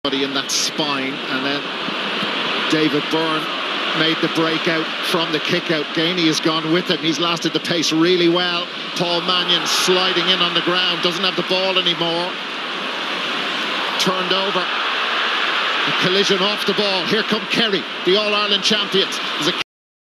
in that spine, and then David Byrne made the breakout from the kick-out. Gainey has gone with him. He's lasted the pace really well. Paul Mannion sliding in on the ground, doesn't have the ball anymore. Turned over. A collision off the ball. Here come Kerry, the All-Ireland champions. There's a